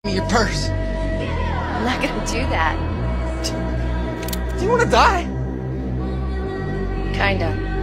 me your purse. I'm not gonna do that. Do you want to die? Kinda.